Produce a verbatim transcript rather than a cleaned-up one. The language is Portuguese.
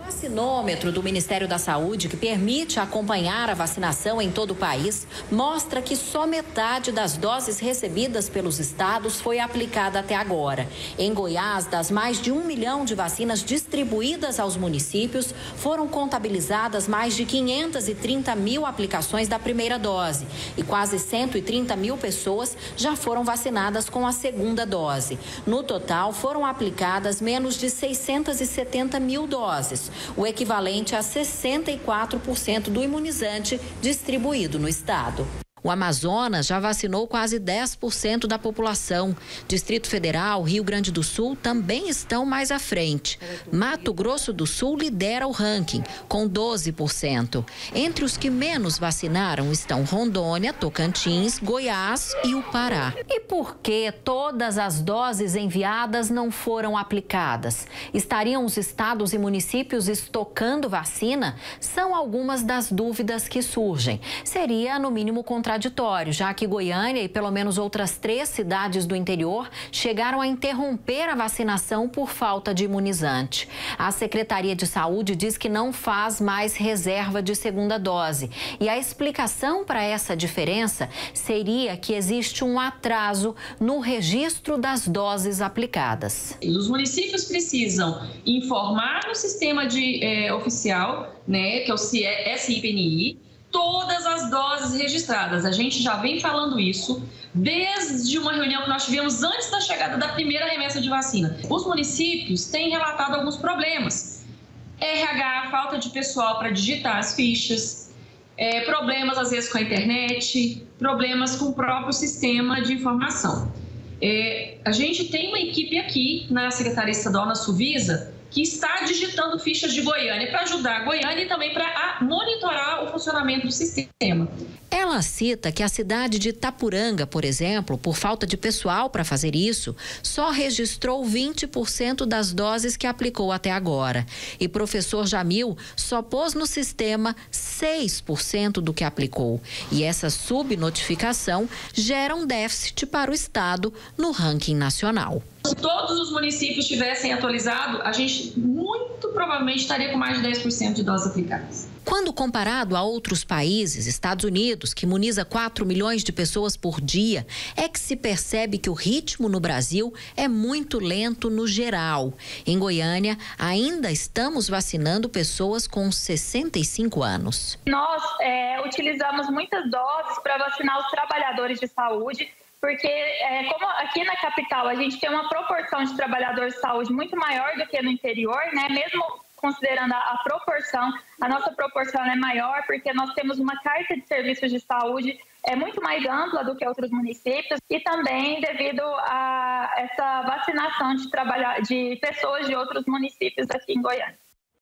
O vacinômetro do Ministério da Saúde, que permite acompanhar a vacinação em todo o país, mostra que só metade das doses recebidas pelos estados foi aplicada até agora. Em Goiás, das mais de um milhão de vacinas distribuídas aos municípios, foram contabilizadas mais de quinhentas e trinta mil aplicações da primeira dose e quase cento e trinta mil pessoas já foram vacinadas com a segunda dose. No total, foram aplicadas menos de seiscentas e setenta mil doses, o equivalente a sessenta e quatro por cento do imunizante distribuído no estado. O Amazonas já vacinou quase dez por cento da população. Distrito Federal, Rio Grande do Sul também estão mais à frente. Mato Grosso do Sul lidera o ranking, com doze por cento. Entre os que menos vacinaram estão Rondônia, Tocantins, Goiás e o Pará. E por que todas as doses enviadas não foram aplicadas? Estariam os estados e municípios estocando vacina? São algumas das dúvidas que surgem. Seria, no mínimo, contraditório, já que Goiânia e pelo menos outras três cidades do interior chegaram a interromper a vacinação por falta de imunizante. A Secretaria de Saúde diz que não faz mais reserva de segunda dose. E a explicação para essa diferença seria que existe um atraso no registro das doses aplicadas. Os municípios precisam informar no sistema de, é, oficial, né, que é o S I P N I, todas as doses registradas. A gente já vem falando isso desde uma reunião que nós tivemos antes da chegada da primeira remessa de vacina. Os municípios têm relatado alguns problemas. R H, falta de pessoal para digitar as fichas, é, problemas às vezes com a internet, problemas com o próprio sistema de informação. É, a gente tem uma equipe aqui na Secretaria Estadual, na Suvisa, que está digitando fichas de Goiânia para ajudar a Goiânia e também para monitorar o funcionamento do sistema. Ela cita que a cidade de Itapuranga, por exemplo, por falta de pessoal para fazer isso, só registrou vinte por cento das doses que aplicou até agora. E professor Jamil só pôs no sistema seis por cento do que aplicou. E essa subnotificação gera um déficit para o estado no ranking nacional. Se todos os municípios tivessem atualizado, a gente muito provavelmente estaria com mais de dez por cento de doses aplicadas. Quando comparado a outros países, Estados Unidos, que imuniza quatro milhões de pessoas por dia, é que se percebe que o ritmo no Brasil é muito lento no geral. Em Goiânia, ainda estamos vacinando pessoas com sessenta e cinco anos. Nós é, utilizamos muitas doses para vacinar os trabalhadores de saúde, porque é, como aqui na capital a gente tem uma proporção de trabalhadores de saúde muito maior do que no interior, né? Mesmo considerando a, a proporção, a nossa proporção é maior porque nós temos uma carta de serviços de saúde é muito mais ampla do que outros municípios e também devido a essa vacinação de, trabalha, de pessoas de outros municípios aqui em Goiânia.